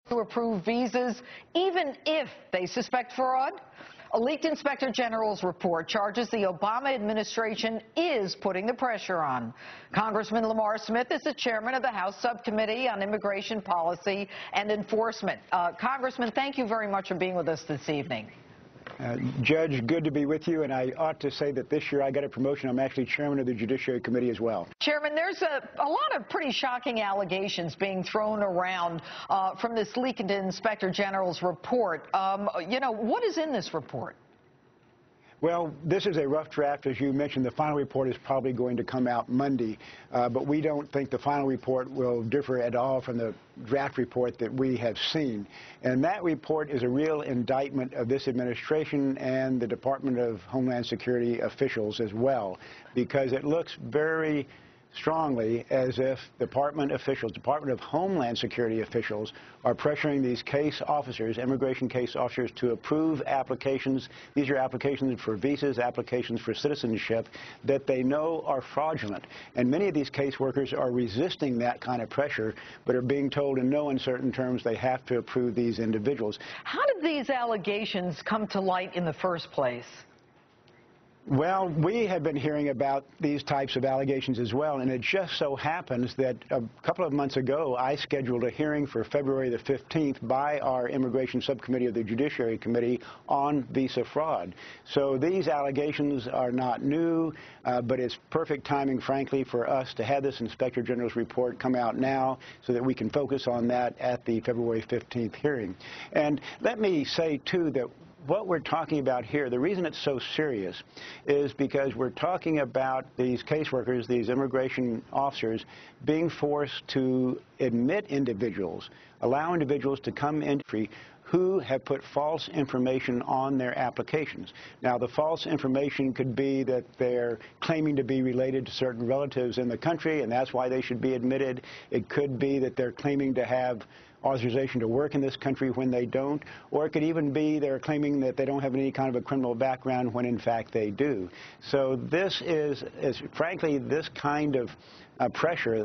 to approve visas even if they suspect fraud? A leaked Inspector General's report charges the Obama administration is putting the pressure on. Congressman Lamar Smith is the chairman of the House Subcommittee on Immigration Policy and Enforcement. Congressman, thank you very much for being with us this evening. Judge, good to be with you, and I ought to say that this year I got a promotion. I'm actually chairman of the Judiciary Committee as well. Chairman, there's a lot of pretty shocking allegations being thrown around from this leaked Inspector General's report. What is in this report? Well, this is a rough draft. As you mentioned, the final report is probably going to come out Monday, but we don't think the final report will differ at all from the draft report that we have seen. And that report is a real indictment of this administration and the Department of Homeland Security officials as well, because it looks very strongly as if Department of Homeland Security officials are pressuring these case officers, immigration case officers, to approve applications. These are applications for visas, applications for citizenship that they know are fraudulent. And many of these caseworkers are resisting that kind of pressure, but are being told in no uncertain terms they have to approve these individuals. How did these allegations come to light in the first place? Well, we have been hearing about these types of allegations as well, and it just so happens that a couple of months ago I scheduled a hearing for February the 15th by our Immigration Subcommittee of the Judiciary Committee on visa fraud. So these allegations are not new, but it's perfect timing, frankly, for us to have this Inspector General's report come out now so that we can focus on that at the February 15th hearing. And let me say, too, that what we're talking about here, the reason it's so serious is because we're talking about these caseworkers, these immigration officers, being forced to admit individuals, allow individuals to come in who have put false information on their applications. Now, the false information could be that they're claiming to be related to certain relatives in the country, and that's why they should be admitted. It could be that they're claiming to have authorization to work in this country when they don't, or it could even be they're claiming that they don't have any kind of a criminal background when in fact they do. So this is frankly, this kind of pressure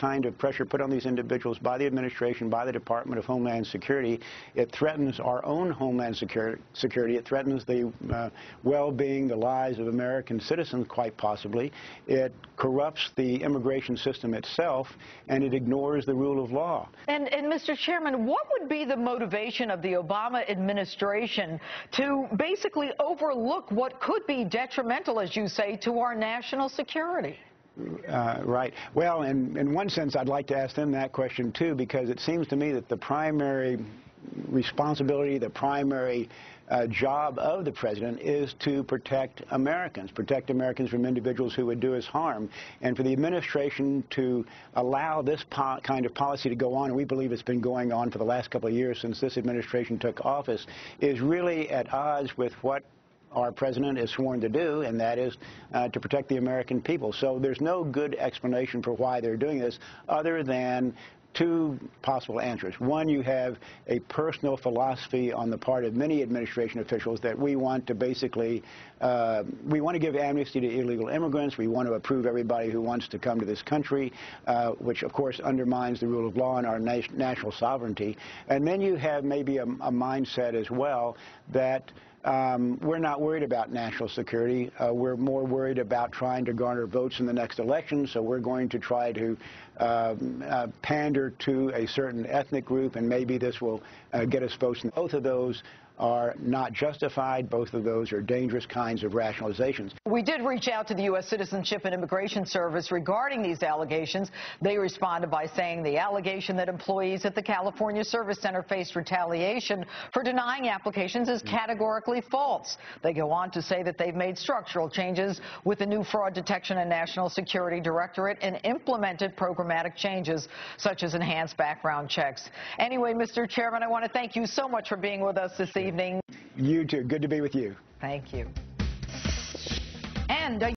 put on these individuals by the administration, by the Department of Homeland Security, it threatens our own Homeland Security. It threatens the well-being, the lives of American citizens, quite possibly. It corrupts the immigration system itself, and it ignores the rule of law. And Mr. Chairman, what would be the motivation of the Obama administration to basically overlook what could be detrimental, as you say, to our national security? Right. Well, in one sense, I'd like to ask them that question, too, because it seems to me that the primary responsibility, the primary job of the president is to protect Americans from individuals who would do us harm. And for the administration to allow this kind of policy to go on, and we believe it's been going on for the last couple of years since this administration took office, is really at odds with what our president is sworn to do, and that is to protect the American people. So there's no good explanation for why they're doing this other than two possible answers. One, you have a personal philosophy on the part of many administration officials that we want to basically, we want to give amnesty to illegal immigrants. We want to approve everybody who wants to come to this country, which of course undermines the rule of law and our national sovereignty. And then you have maybe a mindset as well that we're not worried about national security. We're more worried about trying to garner votes in the next election, so we're going to try to pander to a certain ethnic group, and maybe this will get us votes. And both of those are not justified. Both of those are dangerous kinds of rationalizations. We did reach out to the U.S. Citizenship and Immigration Service regarding these allegations. They responded by saying the allegation that employees at the California Service Center faced retaliation for denying applications is categorically false. They go on to say that they've made structural changes with the new Fraud Detection and National Security Directorate and implemented programmatic changes such as enhanced background checks. Anyway, Mr. Chairman, I want to thank you so much for being with us this evening. You too. Good to be with you. Thank you. And